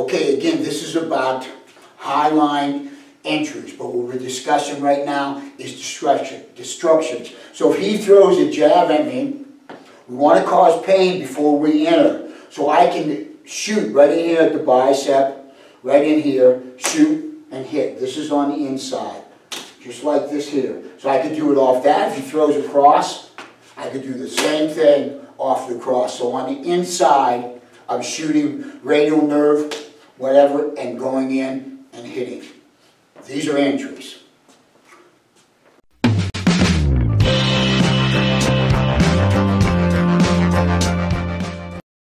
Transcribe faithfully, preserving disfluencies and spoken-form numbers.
Okay, again, this is about high line entries, but what we're discussing right now is destruction, destructions. So if he throws a jab at me, we want to cause pain before we enter. So I can shoot right in here at the bicep, right in here, shoot and hit. This is on the inside, just like this here. So I could do it off that. If he throws across, I could do the same thing off the cross. So on the inside, I'm shooting radial nerve, whatever, and going in and hitting. These are entries.